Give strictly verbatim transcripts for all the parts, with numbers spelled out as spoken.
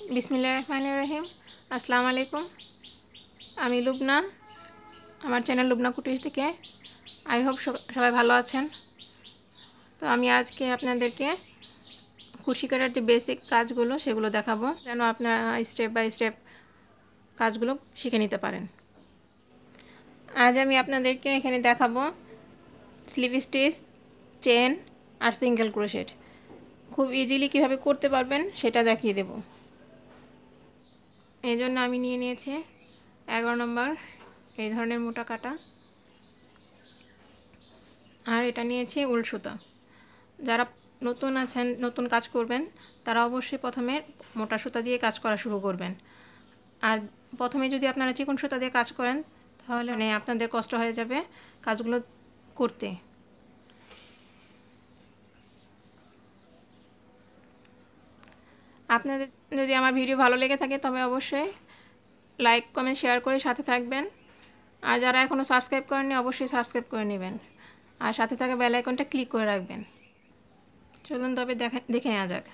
বিসমিল্লাহির রহমানির রহিম। আসসালামু আলাইকুম। আমি লুবনা, আমার চ্যানেল লুবনা কুটির থেকে। আই হোপ সবাই ভালো আছেন। তো আমি আজকে আপনাদেরকে কুশি কাটার যে বেসিক কাজগুলো সেগুলো দেখাবো, যেন আপনারা স্টেপ বাই স্টেপ কাজগুলো শিখে নিতে পারেন। আজ আমি আপনাদেরকে এখানে দেখাবো স্লিপ স্টিচ, চেন আর সিঙ্গেল ক্রোশেট খুব ইজিলি কীভাবে করতে পারবেন সেটা দেখিয়ে দেব। এই জন্য আমি নিয়ে নিয়েছি এগারো নম্বর এই ধরনের মোটা কাটা, আর এটা নিয়েছি উল সুতা। যারা নতুন আছেন, নতুন কাজ করবেন, তারা অবশ্যই প্রথমে মোটা সুতা দিয়ে কাজ করা শুরু করবেন। আর প্রথমে যদি আপনারা চিকন সুতা দিয়ে কাজ করেন তাহলে মানে আপনাদের কষ্ট হয়ে যাবে কাজগুলো করতে। আপনাদের যদি আমার ভিডিও ভালো লেগে থাকে তবে অবশ্যই লাইক কমেন্ট শেয়ার করে সাথে থাকবেন। আর যারা এখনও সাবস্ক্রাইব করেননি অবশ্যই সাবস্ক্রাইব করে নেবেন, আর সাথে থাকা বেল আইকনটা ক্লিক করে রাখবেন। চলুন তবে দেখে দেখে নেওয়া যাক।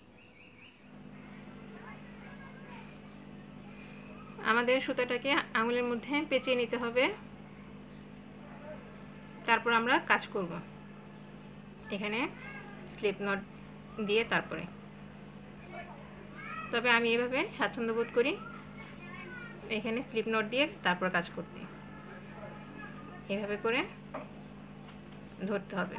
আমাদের সুতাটাকে আঙুলের মধ্যে পেঁচিয়ে নিতে হবে, তারপর আমরা কাজ করব। এখানে স্লিপ নট দিয়ে তারপরে, তবে আমি এভাবে স্বাচ্ছন্দ্য বোধ করি এখানে স্লিপ নট দিয়ে তারপর কাজ করতে। এভাবে করে ধরতে হবে।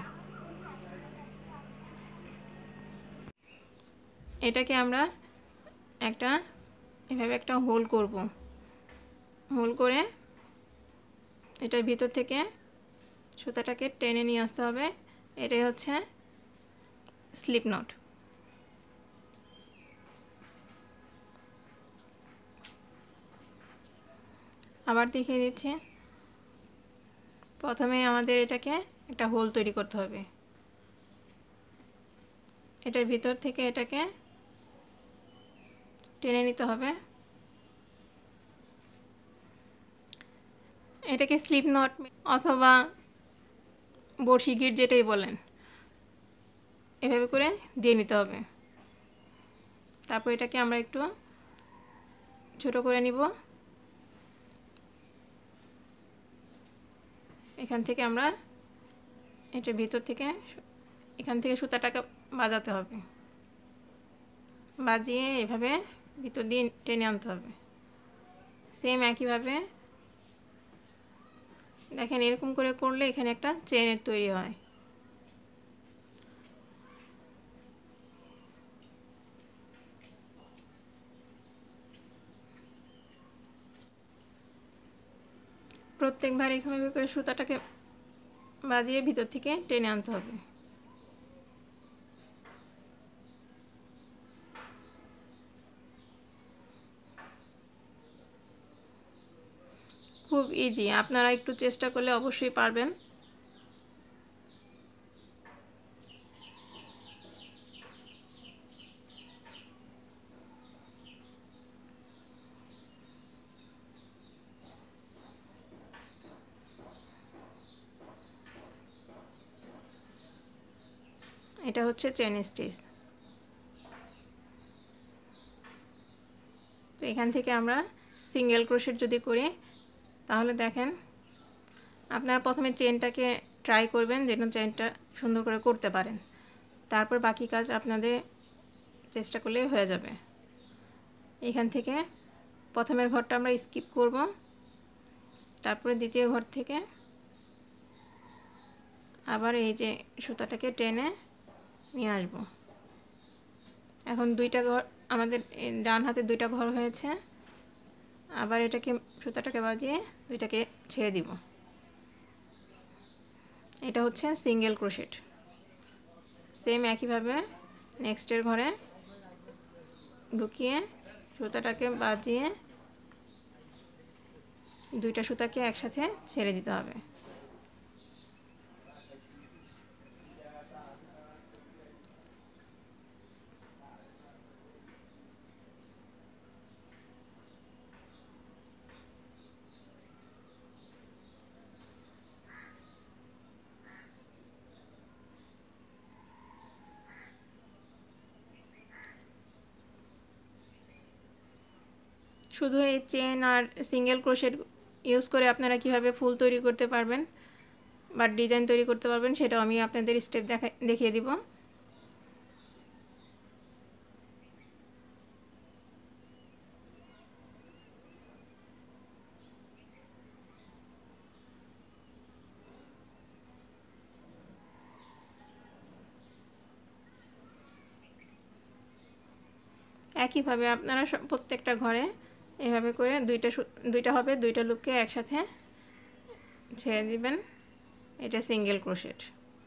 এটাকে আমরা একটা এভাবে একটা হোল করব। হোল করে এটার ভিতর থেকে সুতাটাকে টেনে নিয়ে আসতে হবে। এটাই হচ্ছে স্লিপ নট। আবার দেখিয়ে দিচ্ছি। প্রথমে আমাদের এটাকে একটা হোল তৈরি করতে হবে। এটার ভিতর থেকে এটাকে টেনে নিতে হবে। এটাকে স্লিপ নট অথবা বড়শি গিট যেটাই বলেন, এভাবে করে দিয়ে নিতে হবে। তারপর এটাকে আমরা একটু ছোট করে নিব। এখান থেকে আমরা এটার ভিতর থেকে এখান থেকে সুতাটাকে বাজাতে হবে, বাজিয়ে এভাবে ভিতর দিয়ে টেনে আনতে হবে। সেম একইভাবে দেখেন, এরকম করে করলে এখানে একটা চেনের তৈরি হয়। প্রত্যেকবার এইভাবে করে সুতাটাকে বাজিয়ে ভিতর থেকে টেনে আনতে হবে। খুব ইজি, আপনারা একটু চেষ্টা করলে অবশ্যই পারবেন। এটা হচ্ছে চেন স্টিচ। তো এখান থেকে আমরা সিঙ্গেল ক্রোশেট যদি করি তাহলে দেখেন, আপনারা প্রথমে চেনটাকে ট্রাই করবেন যেন চেনটা সুন্দর করে করতে পারেন। তারপর বাকি কাজ আপনাদের চেষ্টা করলে হয়ে যাবে। এখান থেকে প্রথমের ঘরটা আমরা স্কিপ করব, তারপরে দ্বিতীয় ঘর থেকে আবার এই যে সুতাটাকে টেনে নিয়ে আসব। এখন দুইটা ঘর আমাদের ডান হাতে দুইটা ঘর হয়েছে। আবার এটাকে সুতাটাকে বাজিয়ে দুইটাকে ছেড়ে দিব। এটা হচ্ছে সিঙ্গেল ক্রোশেট। সেম একইভাবে নেক্সটের ঘরে ঢুকিয়ে সুতাটাকে বাজিয়ে দুইটা সুতাকে একসাথে ছেড়ে দিতে হবে। শুধু এই চেন আর সিঙ্গেল ক্রোশেট ইউজ করে আপনারা কিভাবে ফুল তৈরি করতে পারবেন বা ডিজাইন তৈরি করতে পারবেন সেটাও আমি আপনাদের স্টেপ দেখা দেখিয়ে দিব। একইভাবে আপনারা প্রত্যেকটা ঘরে এভাবে করে দুইটা দুইটা হবে, দুইটা লুপকে একসাথে ছেড়ে দিবেন। এটা সিঙ্গেল ক্রোশেট।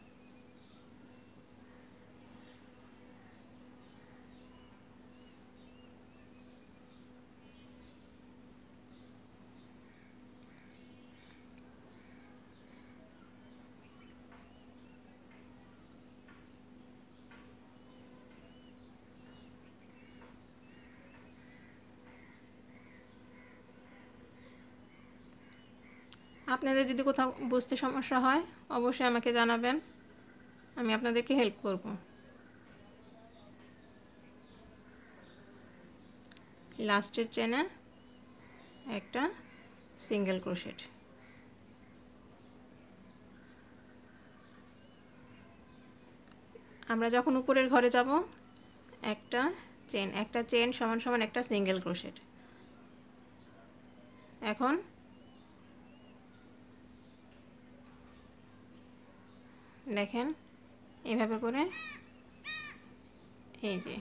আপনাদের যদি কোথাও বুঝতে সমস্যা হয় অবশ্যই আমাকে জানাবেন, আমি আপনাদেরকে হেল্প করব। লাস্টের চেনে একটা সিঙ্গেল ক্রোশেট। আমরা যখন উপরের ঘরে যাব একটা চেন, একটা চেন সমান সমান একটা সিঙ্গেল ক্রোশেট। এখন দেখেন এভাবে করে এই যে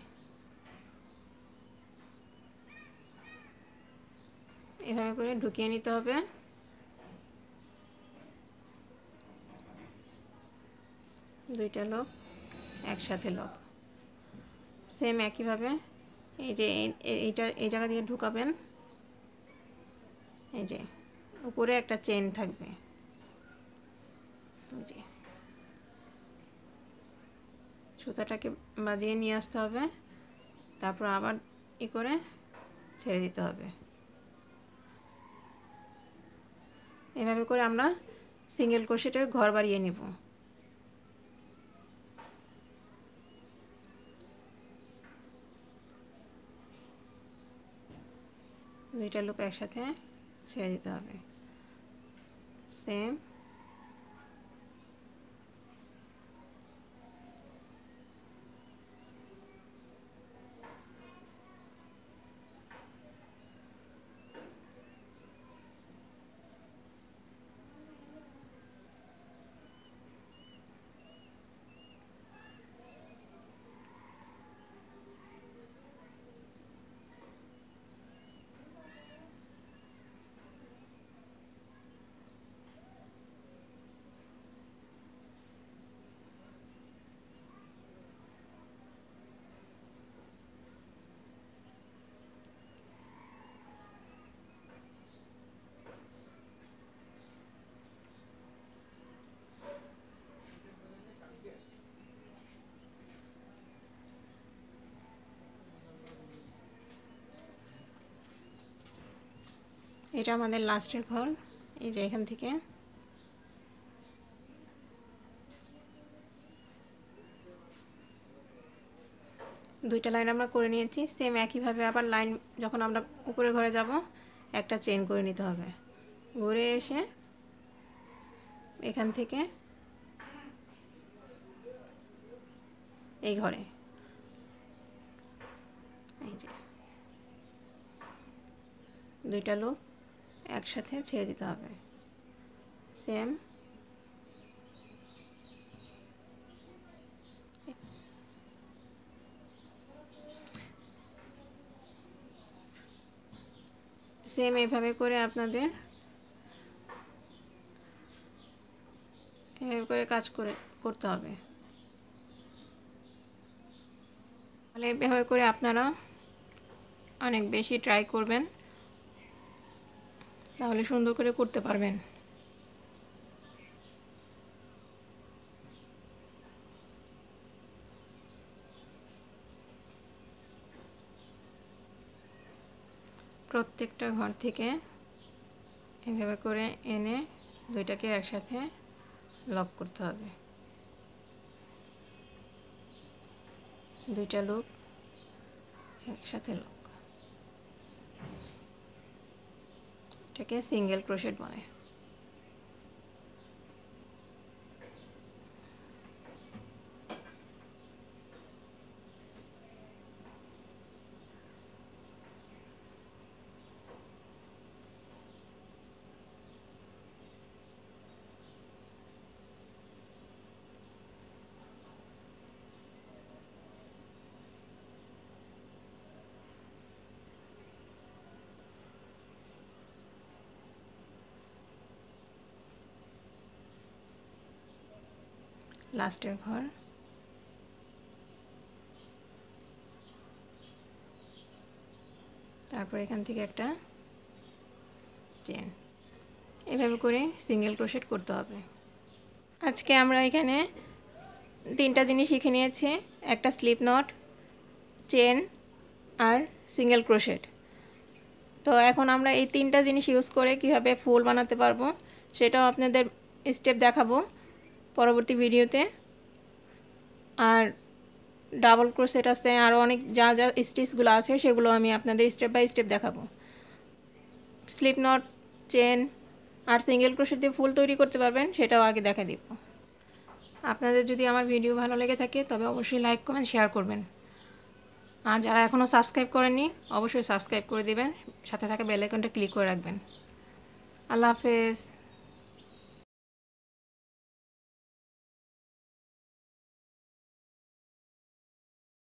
এভাবে করে ঢুকিয়ে নিতে হবে। দুইটা লক একসাথে লক, সেম একইভাবে এই যে এইটা এই জায়গা দিয়ে ঢুকাবেন। এই যে উপরে একটা চেন থাকবে, এই যে সুতাটাকে বাঁধিয়ে নিয়ে আসতে হবে, তারপর আবার ই করে ছেড়ে দিতে হবে। এভাবে করে আমরা সিঙ্গেল ক্রোশেটের ঘর বানিয়ে নেব। দুইটা লুপ একসাথে ছেড়ে দিতে হবে। সেম এটা আমাদের লাস্টের ঘর। এই যে এখান থেকে দুইটা লাইন আমরা করে নিয়েছি। সেম একইভাবে আবার লাইন যখন আমরা উপরের ঘরে যাব একটা চেন করে নিতে হবে। ঘুরে এসে এখান থেকে এই ঘরে এই যে দুইটা লুপ একসাথে ছেড়ে দিতে হবে। সেম সেম এভাবে করে আপনাদের এভাবে করে কাজ করে করতে হবে। তাহলে এভাবে করে আপনারা অনেক বেশি ট্রাই করবেন, তাহলে সুন্দর করে করতে পারবেন। প্রত্যেকটা ঘর থেকে এভাবে করে এনে দুইটাকে একসাথে লক করতে হবে। দুইটা লুপ একসাথে লক। এটাকে সিঙ্গেল ক্রোশেট বলে। লাস্টের ঘর, তারপর এখান থেকে একটা চেন, এভাবে করে সিঙ্গেল ক্রোশেট করতে হবে। আজকে আমরা এখানে তিনটা জিনিস শিখে নিয়েছি, একটা স্লিপ নট, চেন আর সিঙ্গেল ক্রোশেট। তো এখন আমরা এই তিনটা জিনিস ইউজ করে কিভাবে ফুল বানাতে পারবো সেটাও আপনাদের স্টেপ দেখাবো পরবর্তী ভিডিওতে। আর ডাবল ক্রোশেট আছে, আরও অনেক যা যা স্টিচগুলো আছে সেগুলো আমি আপনাদের স্টেপ বাই স্টেপ দেখাবো। স্লিপ নট, চেন আর সিঙ্গেল ক্রোশেট দিয়ে ফুল তৈরি করতে পারবেন সেটাও আগে দেখা দিব। আপনাদের যদি আমার ভিডিও ভালো লেগে থাকে তবে অবশ্যই লাইক কমেন্ট শেয়ার করবেন। আর যারা এখনও সাবস্ক্রাইব করেননি অবশ্যই সাবস্ক্রাইব করে দেবেন, সাথে থাকা বেল আইকনটা ক্লিক করে রাখবেন। আল্লাহ হাফেজ।